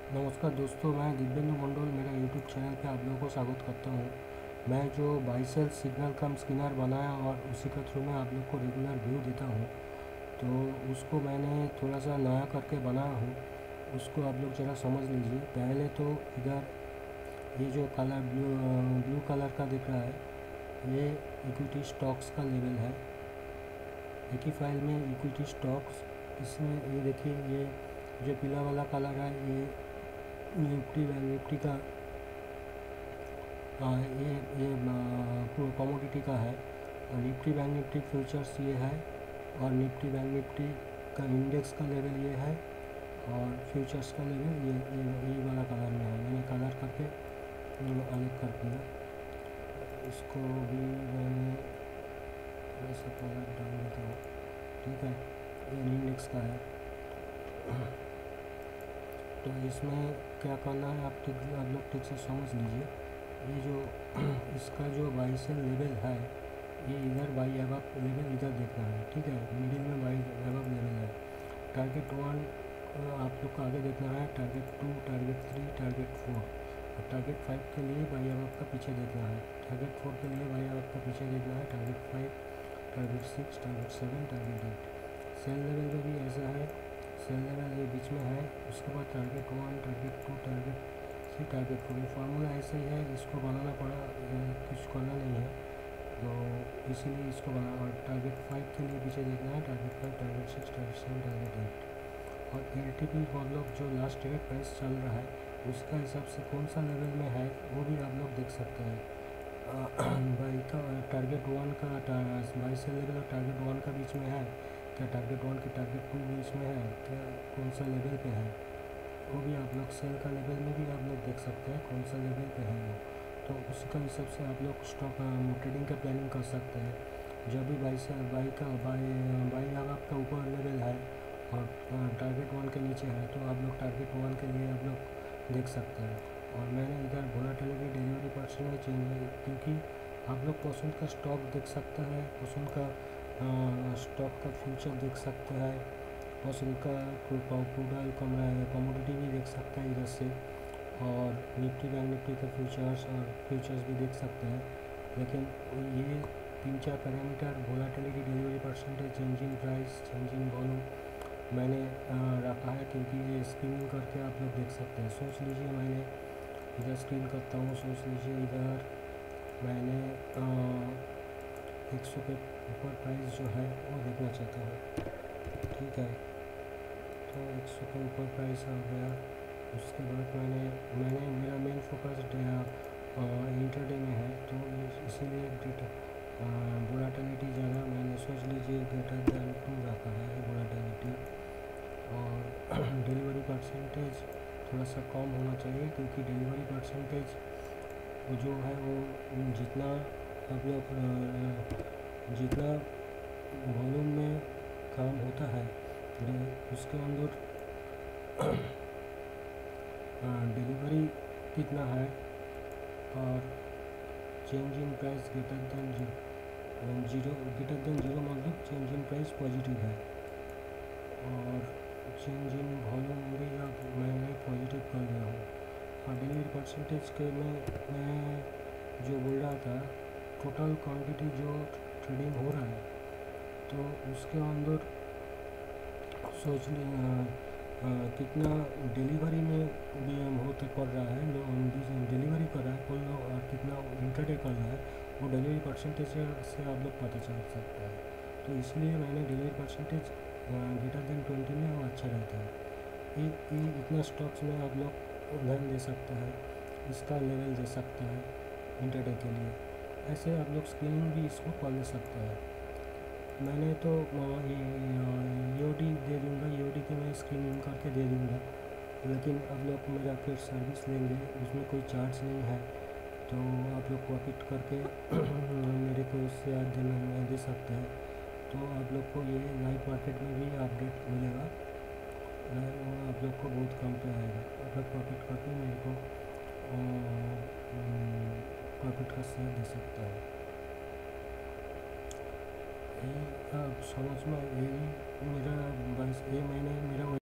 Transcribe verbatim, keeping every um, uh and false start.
नमस्कार दोस्तों, मैं दिव्येंदु मंडल मेरा यूट्यूब चैनल पे आप लोगों को स्वागत करता हूँ। मैं जो buy sell signal cum screener बनाया और उसी के थ्रू मैं आप लोग को रेगुलर व्यू देता हूँ, तो उसको मैंने थोड़ा सा नया करके बनाया हूँ। उसको आप लोग ज़रा समझ लीजिए। पहले तो इधर ये जो कलर ब्लू ब्लू कलर का दिख रहा है, ये इक्विटी स्टॉक्स का लेवल है। एक ही फाइल में इक्विटी स्टॉक्स, इसमें ये देखिए, ये जो पीला वाला कलर है ये निफ्टी बैंक निफ्टी का, हाँ, ये ये कमोडिटी का है। और निफ्टी बैंक निफ्टी फ्यूचर्स ये है, और निफ्टी बैंक निफ्टी का इंडेक्स का लेवल ये है, और फ्यूचर्स का लेवल ये ये ये वाला कलर में है। मैंने कलर करके अलग कर दिया। इसको भी मैंने थोड़ा सा कलर डाल देता हूँ, ठीक है। ये इंडेक्स का है। तो इसमें क्या करना है, आप ठीक आप लोग ठीक से समझ लीजिए। ये जो इसका जो बाई सेल लेवल है, ये इधर बाई अबव लेवल इधर देखना है, ठीक है। मिडिल में बाई अबव लेवल है। टारगेट वन आप लोग को आगे देखना है, target two, target three, target four, और टारगेट फाइव के लिए बाई अबव का पीछे देखना है। टारगेट फोर के लिए बाई अबव का पीछे देखना है। Target five, target six, target seven, target eight. Sell level में भी ऐसा है, सेल लेवल ये बीच में है। उसके बाद target one, target two, target three, target four. ये फार्मूला ऐसा ही है, इसको बनाना पड़ा, कुछ करना नहीं है, तो इसीलिए इसको बना। और टारगेट फाइव के लिए पीछे देखना है, target five, target six, target seven, target eight. और एल टी पी मतलब जो लास्ट ट्रेड प्राइस चल रहा है, उसका हिसाब से कौन सा लेवल में है वो भी आप लोग देख सकते हैं। बाई का टारगेट वन का बाई सेल लेवल और टारगेट वन का बीच में है क्या, टारगेट वन के टारगेट टू बीच में है क्या, कौन सा लेवल पे है, वो भी आप लोग सेल का लेवल में भी आप लोग देख सकते हैं कौन सा लेवल पे है वो। तो उसका हिसाब से आप लोग स्टॉक ट्रेडिंग का प्लानिंग कर सकते हैं। जब भी बाई से बाई का बाई बाई अगर आपका ऊपर लेवल है और टारगेट वन के नीचे है, तो आप लोग टारगेट वन के लिए आप लोग देख सकते हैं। और मैंने इधर वोलेटिलिटी डिलीवरी परसेंट चेंज है, क्योंकि आप लोग पसंद का स्टॉक देख सकते हैं, पसंद का स्टॉक का फ्यूचर देख सकते हैं, पसंद का क्रूड ऑयल कमोडिटी भी देख सकते हैं इधर से, और निफ्टी बैंक निफ्टी के फ्यूचर्स और फ्यूचर्स भी देख सकते हैं। लेकिन ये तीन चार parameter, volatility delivery percentage, change in price, change in volume, मैंने रखा है, क्योंकि ये स्क्रीनिंग करके आप लोग देख सकते हैं। सोच लीजिए मैंने इधर स्क्रीन करता हूँ, सोच लीजिए इधर मैंने एक सौ के ऊपर प्राइस जो है वो देखना चाहता हूँ, ठीक है। तो एक सौ के ऊपर प्राइस आ गया। उसके बाद मैंने मैंने मेरा मेन फोकस इंटरडे में है, तो इसीलिए डेटा वोलेटिलिटी ज़्यादा, मैंने सोच लीजिए ग्रेटर दैन टू रखा है वोलेटिलिटी। और डिलीवरी परसेंटेज थोड़ा सा कम होना चाहिए, क्योंकि डिलीवरी परसेंटेज जो है वो जितना आप लोग जितना वॉल्यूम में काम होता है, उसके अंदर डिलीवरी कितना है, और change in price greater than zero, greater than zero मतलब चेंज इन प्राइस पॉजिटिव है, और चेंज इन वॉल्यूम भी अब मैंने पॉजिटिव कर दिया हूँ। और डिलीवरी परसेंटेज के में मैं जो बोल रहा था, टोटल क्वांटिटी जो ट्रेडिंग हो रहा है, तो उसके अंदर सोच कितना डिलीवरी में होते पड़ रहा है, डिलीवरी कर रहा है कोई लोग, और कितना इंटरडे कर रहा है, वो डिलीवरी परसेंटेज से आप लोग पता चल सकता है। तो इसलिए मैंने delivery percentage greater than twenty में वो अच्छा रहता है। ये ये इतना स्टॉक्स में आप लोग ध्यान दे सकते हैं, इसका लेवल दे सकते हैं इंटरडे के लिए। ऐसे आप लोग स्क्रीनिंग भी इसको कर ले सकते हैं। मैंने तो ईओडी दे दूँगा, ईओडी की मैं स्क्रीनिंग करके दे दूँगा, लेकिन आप लोग मेरा फिर सर्विस लेंगे, उसमें कोई चार्ज नहीं है, तो आप लोग प्रॉफिट करके मेरे को उससे आज देना दे सकते हैं। तो आप लोग को ये लाइव मार्केट में भी अपडेट मिलेगा, आप लोग को बहुत कम पे आएगा। आप लोग प्रॉफिट करके मेरे को प्रॉफिट का शेयर दे सकता है। यही आप समझ में, यही मेरा बस ये मैंने मेरा